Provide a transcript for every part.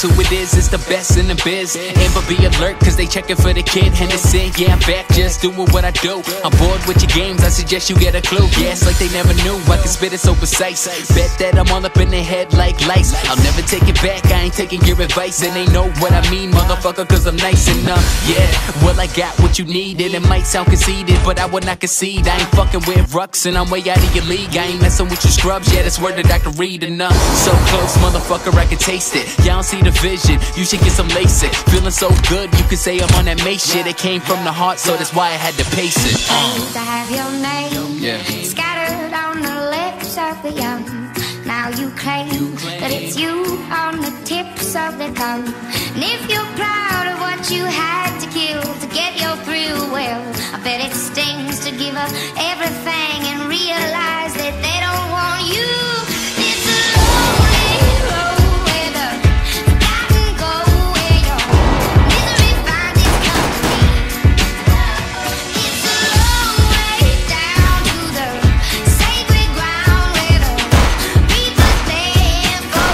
who it is, it's the best in the biz. Amber, be alert, cause they checking for the kid Henderson. Yeah, I'm back, just doing what I do. I'm bored with your games, I suggest you get a clue. Yeah, it's like they never knew, I can spit it so precise. Bet that I'm all up in their head like lice. I'll never take it back, I ain't taking your advice. And they know what I mean, motherfucker, cause I'm nice enough. Yeah, well I got what you needed. It might sound conceited, but I would not concede. I ain't fucking with rucks and I'm way out of your league. I ain't messing with you scrubs, yeah, that's word that I can read enough. So close, motherfucker, I can taste it. Y'all don't see the vision, you should get some LASIK. Feeling so good, you can say I'm on that Mace shit. It came from the heart, so that's why I had to pace it. I used to have your name scattered on the lips of the young. Now you claim that it's you on the tips of the tongue. And if you're proud of what you had to kill to get your thrill, well, I bet it stings to give up everything and realize that they don't want you. It's a lonely road where the forgotten go, where your misery finds its company. It's a long way down to the sacred ground where the people stand for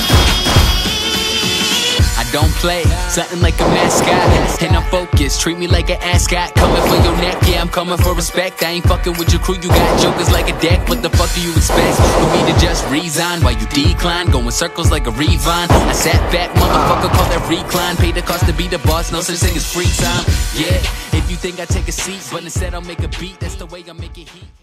peace. I don't play, something like a mascot. And I'm focused, treat me like an ascot. Coming for your neck, yeah, I'm coming for respect. I ain't fucking with your crew, you got jokers like a deck. What the fuck do you expect? For me to just resign while you decline, going circles like a Revine. I sat back, motherfucker, call that recline. Pay the cost to be the boss, no such thing as free time. Yeah, if you think I take a seat, but instead I'll make a beat, that's the way I make it heat.